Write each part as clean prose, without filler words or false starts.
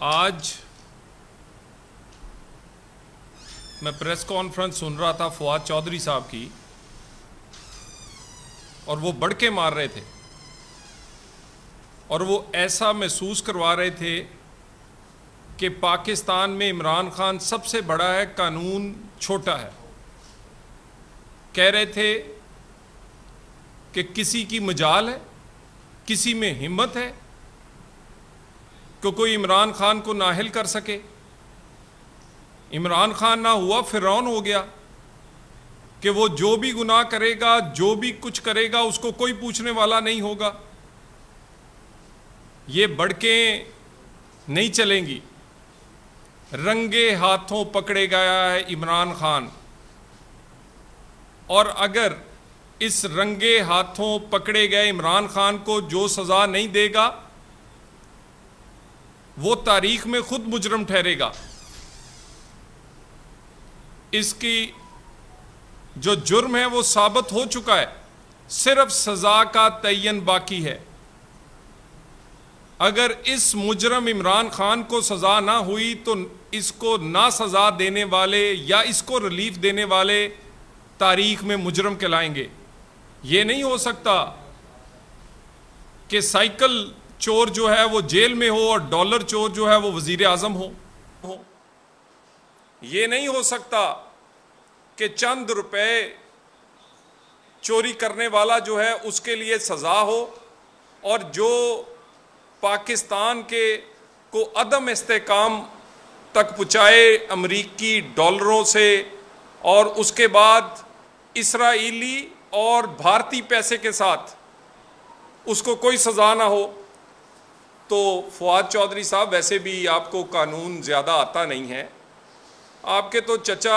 आज मैं press conference सुन रहा था फवाद चौधरी साहब की, और वो बढ़ के मार रहे थे और वो ऐसा महसूस करवा रहे थे कि पाकिस्तान में इमरान खान सबसे बड़ा है, कानून छोटा है। कह रहे थे कि किसी की मजाल है, किसी में हिम्मत है कि कोई इमरान खान को नाहिल कर सके। इमरान खान ना हुआ फिरौन हो गया कि वो जो भी गुनाह करेगा, जो भी कुछ करेगा, उसको कोई पूछने वाला नहीं होगा। ये बढ़कें नहीं चलेंगी। रंगे हाथों पकड़े गया है इमरान खान, और अगर इस रंगे हाथों पकड़े गए इमरान खान को जो सजा नहीं देगा, वो तारीख में खुद मुजरम ठहरेगा। इसकी जो जुर्म है वो साबित हो चुका है, सिर्फ सजा का तयन बाकी है। अगर इस मुजरम इमरान खान को सजा ना हुई तो इसको ना सजा देने वाले या इसको रिलीफ देने वाले तारीख में मुजरम कहलाएंगे। ये नहीं हो सकता कि साइकिल चोर जो है वो जेल में हो और डॉलर चोर जो है वो वजीर आजम हो। ये नहीं हो सकता कि चंद रुपए चोरी करने वाला जो है उसके लिए सजा हो, और जो पाकिस्तान के को अदम इस्तेकाम तक पहुँचाए अमरीकी डॉलरों से, और उसके बाद इसराइली और भारतीय पैसे के साथ उसको कोई सजा ना हो। तो फवाद चौधरी साहब, वैसे भी आपको कानून ज़्यादा आता नहीं है। आपके तो चचा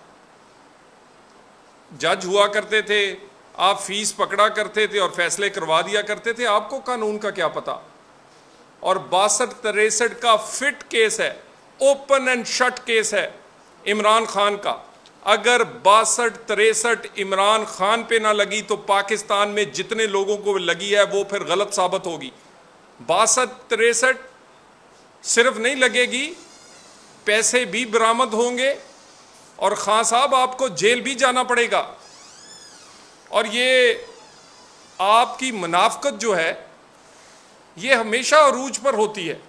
जज हुआ करते थे, आप फीस पकड़ा करते थे और फैसले करवा दिया करते थे, आपको कानून का क्या पता। और 62-63 का फिट केस है, ओपन एंड शट केस है इमरान खान का। अगर 62-63 इमरान खान पे ना लगी तो पाकिस्तान में जितने लोगों को लगी है वो फिर गलत साबित होगी। 62-63 सिर्फ नहीं लगेगी, पैसे भी बरामद होंगे और खान साहब आपको जेल भी जाना पड़ेगा। और ये आपकी मुनाफकत जो है ये हमेशा अरूज पर होती है।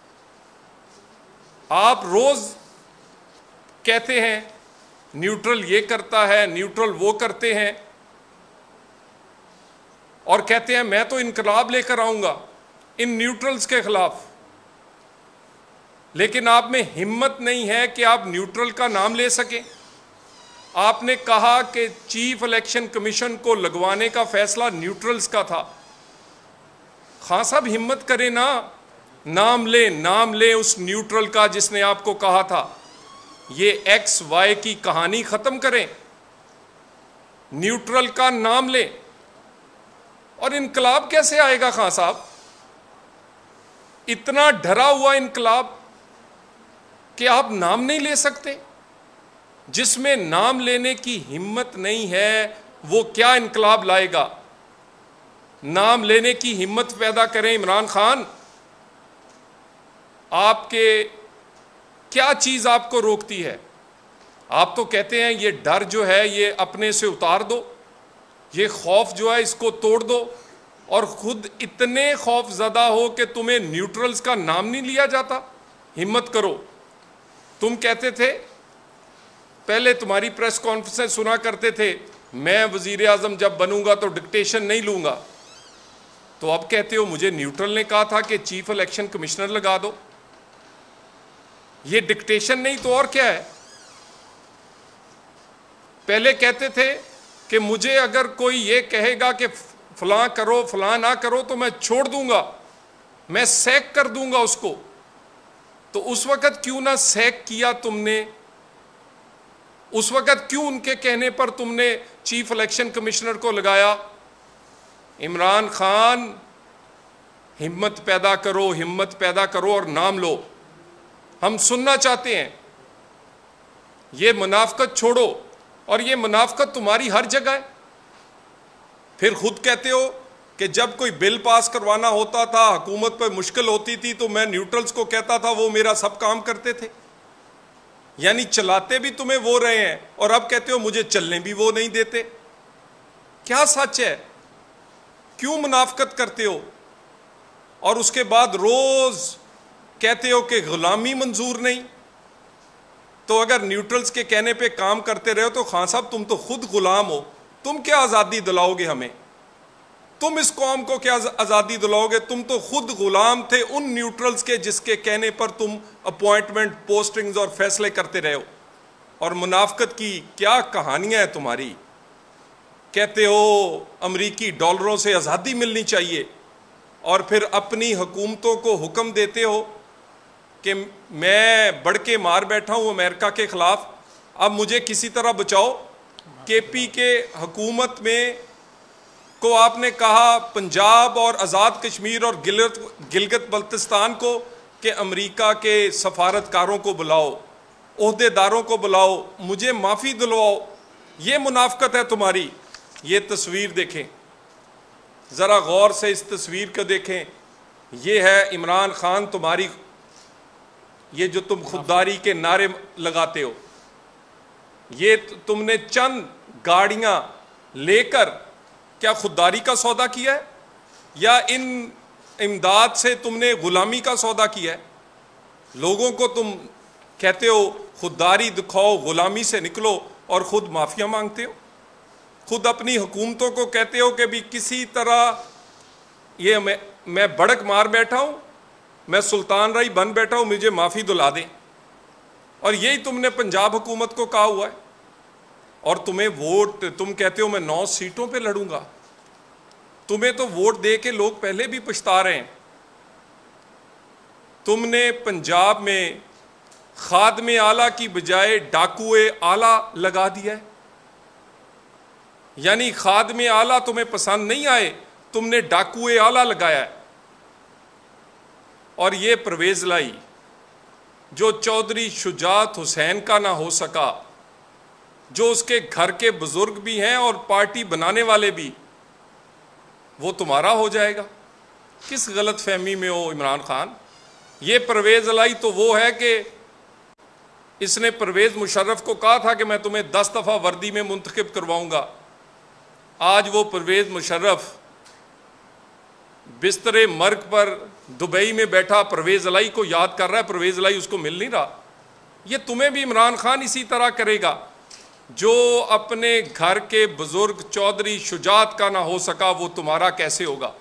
आप रोज कहते हैं न्यूट्रल ये करता है, न्यूट्रल वो करते हैं, और कहते हैं मैं तो इनकलाब लेकर आऊंगा इन न्यूट्रल्स के खिलाफ। लेकिन आप में हिम्मत नहीं है कि आप न्यूट्रल का नाम ले सकें। आपने कहा कि चीफ इलेक्शन कमीशन को लगवाने का फैसला न्यूट्रल्स का था। खान साहब हिम्मत करें ना, नाम ले उस न्यूट्रल का जिसने आपको कहा था। ये XY की कहानी खत्म करें, न्यूट्रल का नाम ले। और इनकलाब कैसे आएगा खान साहब? इतना डरा हुआ इनकलाब कि आप नाम नहीं ले सकते। जिसमें नाम लेने की हिम्मत नहीं है वो क्या इनकलाब लाएगा? नाम लेने की हिम्मत पैदा करें इमरान खान। आपके क्या चीज आपको रोकती है? आप तो कहते हैं ये डर जो है ये अपने से उतार दो, ये खौफ जो है इसको तोड़ दो, और खुद इतने खौफजदा हो कि तुम्हें न्यूट्रल्स का नाम नहीं लिया जाता। हिम्मत करो। तुम कहते थे, पहले तुम्हारी प्रेस कॉन्फ्रेंस सुना करते थे, मैं वजीर आजम जब बनूंगा तो डिक्टेशन नहीं लूंगा। तो अब कहते हो मुझे न्यूट्रल ने कहा था कि चीफ इलेक्शन कमिश्नर लगा दो। ये डिक्टेशन नहीं तो और क्या है? पहले कहते थे कि मुझे अगर कोई ये कहेगा कि फलां करो फलां ना करो तो मैं छोड़ दूंगा, मैं सैक कर दूंगा उसको। तो उस वक्त क्यों ना सैक किया तुमने? उस वक्त क्यों उनके कहने पर तुमने चीफ इलेक्शन कमिश्नर को लगाया? इमरान खान, हिम्मत पैदा करो, हिम्मत पैदा करो और नाम लो। हम सुनना चाहते हैं। ये मुनाफकत छोड़ो, और ये मुनाफकत तुम्हारी हर जगह है। फिर खुद कहते हो कि जब कोई बिल पास करवाना होता था, हुकूमत पर मुश्किल होती थी, तो मैं न्यूट्रल्स को कहता था, वो मेरा सब काम करते थे। यानी चलाते भी तुम्हें वो रहे हैं और अब कहते हो मुझे चलने भी वो नहीं देते। क्या सच है? क्यों मुनाफकत करते हो? और उसके बाद रोज कहते हो कि गुलामी मंजूर नहीं। तो अगर न्यूट्रल्स के कहने पे काम करते रहे हो तो खान साहब तुम तो खुद गुलाम हो। तुम क्या आज़ादी दिलाओगे हमें? तुम इस कौम को क्या आज़ादी दिलाओगे? तुम तो खुद गुलाम थे उन न्यूट्रल्स के जिसके कहने पर तुम अपॉइंटमेंट, पोस्टिंग्स और फैसले करते रहे हो। और मुनाफकत की क्या कहानियां हैं तुम्हारी। कहते हो अमरीकी डॉलरों से आज़ादी मिलनी चाहिए और फिर अपनी हुकूमतों को हुक्म देते हो कि मैं बढ़ के मार बैठा हूँ अमेरिका के ख़िलाफ़, अब मुझे किसी तरह बचाओ। केपी के हुकूमत में को आपने कहा पंजाब और आज़ाद कश्मीर और गिलगित बल्तिस्तान को कि अमेरिका के सफारतकारों को बुलाओ, ओहदेदारों को बुलाओ, मुझे माफ़ी दिलवाओ। ये मुनाफकत है तुम्हारी। ये तस्वीर देखें, ज़रा गौर से इस तस्वीर को देखें। ये है इमरान खान तुम्हारी, ये जो तुम खुददारी के नारे लगाते हो, ये तुमने चंद गाड़ियां लेकर क्या खुददारी का सौदा किया है या इन इमदाद से तुमने गुलामी का सौदा किया है? लोगों को तुम कहते हो खुददारी दिखाओ, गुलामी से निकलो, और खुद माफिया मांगते हो। खुद अपनी हुकूमतों को कहते हो कि भी किसी तरह ये मैं बढ़क मार बैठा हूं, मैं सुल्तान राई बन बैठा हूं, मुझे माफ़ी दिला दें। और यही तुमने पंजाब हुकूमत को कहा हुआ है। और तुम्हें वोट, तुम कहते हो मैं 9 सीटों पे लड़ूंगा। तुम्हें तो वोट दे के लोग पहले भी पछता रहे हैं। तुमने पंजाब में खादमे आला की बजाय डाकुए आला लगा दिया है। यानी खादमे आला तुम्हें पसंद नहीं आए, तुमने डाकुए आला लगाया है। और ये परवेज लाई जो चौधरी शुजात हुसैन का ना हो सका, जो उसके घर के बुजुर्ग भी हैं और पार्टी बनाने वाले भी, वो तुम्हारा हो जाएगा। किस गलत फहमी में हो इमरान खान? ये परवेज लाई तो वो है कि इसने परवेज मुशर्रफ को कहा था कि मैं तुम्हें 10 दफ़ा वर्दी में मुंतखब करवाऊंगा। आज वो परवेज मुशर्रफ बिस्तरे मर्ग पर दुबई में बैठा परवेज लाई को याद कर रहा है, परवेज लाई उसको मिल नहीं रहा। ये तुम्हें भी इमरान खान इसी तरह करेगा। जो अपने घर के बुजुर्ग चौधरी शुजात का ना हो सका, वो तुम्हारा कैसे होगा?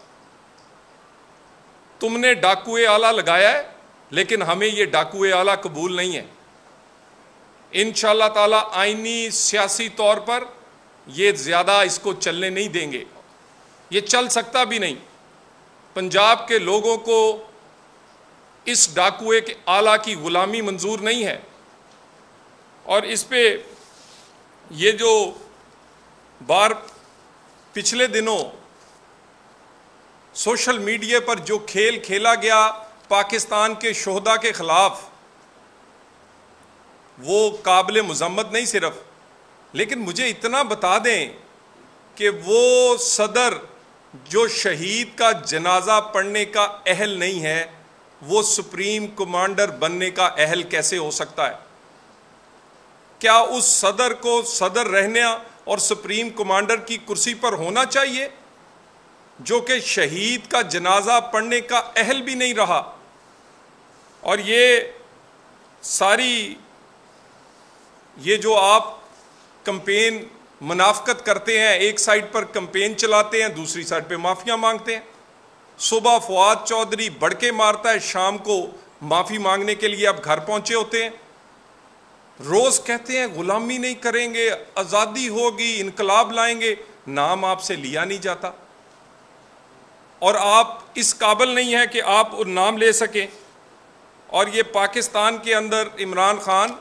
तुमने डाकुए आला लगाया है, लेकिन हमें ये डाकुए आला कबूल नहीं है। इंशाअल्लाह ताला आईनी सियासी तौर पर ये ज़्यादा इसको चलने नहीं देंगे। ये चल सकता भी नहीं। पंजाब के लोगों को इस डाकुए के आला की गुलामी मंजूर नहीं है। और इस पे ये जो बार पिछले दिनों सोशल मीडिया पर जो खेल खेला गया पाकिस्तान के शोहदा के ख़िलाफ़, वो काबिल मज़म्मत नहीं सिर्फ, लेकिन मुझे इतना बता दें कि वो सदर जो शहीद का जनाजा पढ़ने का अहल नहीं है, वो सुप्रीम कमांडर बनने का अहल कैसे हो सकता है? क्या उस सदर को सदर रहने और सुप्रीम कमांडर की कुर्सी पर होना चाहिए जो कि शहीद का जनाजा पढ़ने का अहल भी नहीं रहा? और ये सारी ये जो आप कैंपेन मुनाफकत करते हैं, एक साइड पर कैंपेन चलाते हैं, दूसरी साइड पे माफिया मांगते हैं। सुबह फवाद चौधरी बढ़के मारता है, शाम को माफी मांगने के लिए आप घर पहुंचे होते हैं। रोज कहते हैं गुलामी नहीं करेंगे, आज़ादी होगी, इनकलाब लाएंगे, नाम आपसे लिया नहीं जाता। और आप इस काबिल नहीं है कि आप नाम ले सकें। और ये पाकिस्तान के अंदर Imran Khan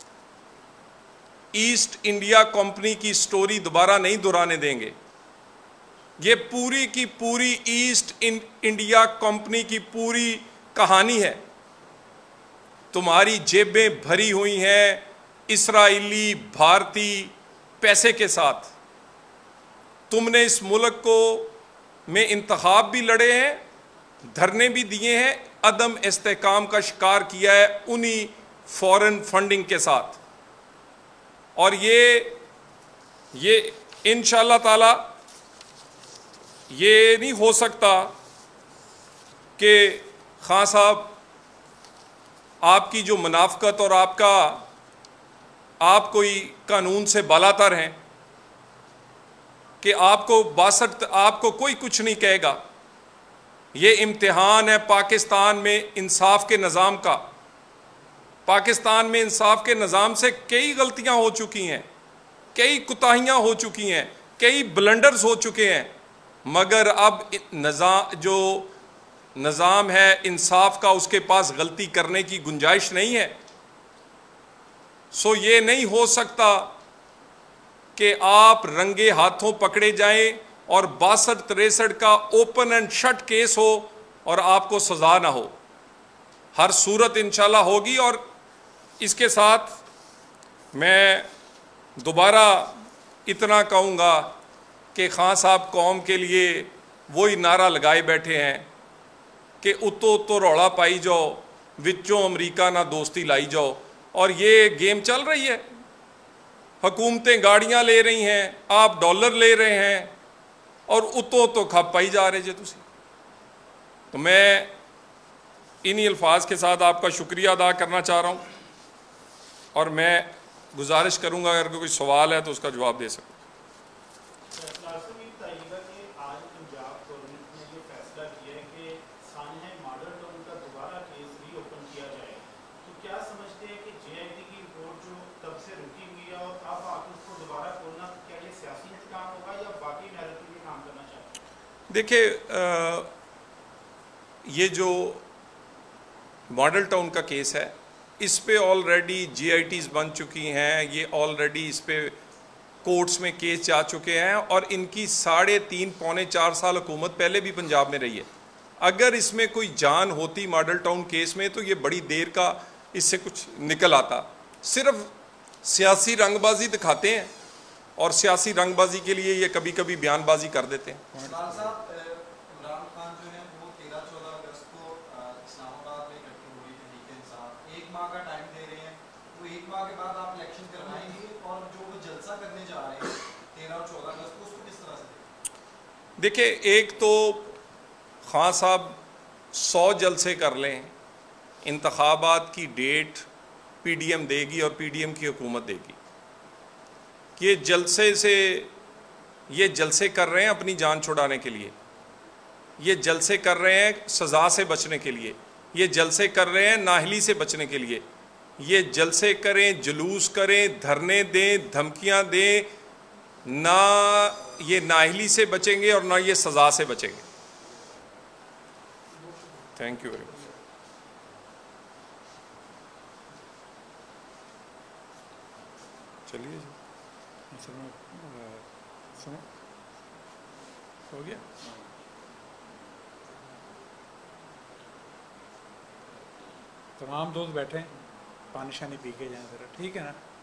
East India company की स्टोरी दोबारा नहीं दोहराने देंगे। ये पूरी की पूरी ईस्ट इंडिया कंपनी की पूरी कहानी है। तुम्हारी जेबें भरी हुई हैं इस्राएली भारतीय पैसे के साथ। तुमने इस मुल्क को में इंतखाब भी लड़े हैं, धरने भी दिए हैं, अदम इस्तेहकाम का शिकार किया है उन्हीं फॉरेन फंडिंग के साथ। और ये इंशाअल्लाह ताला ये नहीं हो सकता कि खान साहब आपकी जो मुनाफकत और आप कोई कानून से बालातर हैं कि आपको कोई कुछ नहीं कहेगा। ये इम्तिहान है पाकिस्तान में इंसाफ के निज़ाम का। पाकिस्तान में इंसाफ के निज़ाम से कई गलतियां हो चुकी हैं, कई कुताहियां हो चुकी हैं, कई ब्लंडर्स हो चुके हैं, मगर अब जो निज़ाम है इंसाफ का, उसके पास गलती करने की गुंजाइश नहीं है। सो ये नहीं हो सकता कि आप रंगे हाथों पकड़े जाएं और 62-63 का ओपन एंड शट केस हो और आपको सजा ना हो। हर सूरत इंशाल्लाह होगी। और इसके साथ मैं दोबारा इतना कहूँगा कि खान साहब कौम के लिए वही नारा लगाए बैठे हैं कि उतो उतो रौला पाई जाओ, विचों अमरीका ना दोस्ती लाई जाओ। और ये गेम चल रही है, हुकूमतें गाड़ियाँ ले रही हैं, आप डॉलर ले रहे हैं और उतो तो खप पाई जा रहे जे तुसी। तो मैं इन्हीं अल्फाज के साथ आपका शुक्रिया अदा करना चाह रहा हूँ और मैं गुजारिश करूँगा अगर कोई सवाल है तो उसका जवाब दे सकूँ। देखिए, ये जो मॉडल टाउन का केस है, इस पे ऑलरेडी GITs बन चुकी हैं, ये ऑलरेडी इस पे कोर्ट्स में केस जा चुके हैं और इनकी 3.5-4 साल हुकूमत पहले भी पंजाब में रही है। अगर इसमें कोई जान होती मॉडल टाउन केस में तो ये बड़ी देर का इससे कुछ निकल आता। सिर्फ सियासी रंगबाजी दिखाते हैं और सियासी रंगबाजी के लिए ये कभी कभी बयानबाजी कर देते हैं। देखिए, एक तो खान साहब 100 जलसे कर लें, इंतखाबात की डेट PDM देगी और PDM की हुकूमत देगी। ये जलसे कर रहे हैं अपनी जान छुड़ाने के लिए, ये जलसे कर रहे हैं सज़ा से बचने के लिए, ये जलसे कर रहे हैं नाहली से बचने के लिए। ये जलसे करें, जुलूस करें, धरने दें, धमकियां दें, ना ये नाहली से बचेंगे और ना ये सज़ा से बचेंगे। Thank you very much. चलिए जी, हो गया। तमाम दोस्त बैठे हैं, पानी शानी पी के जाएं ज़रा, ठीक है ना।